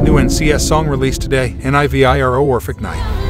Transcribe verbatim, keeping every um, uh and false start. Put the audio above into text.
New N C S song released today, N I V I R O Orphic Night.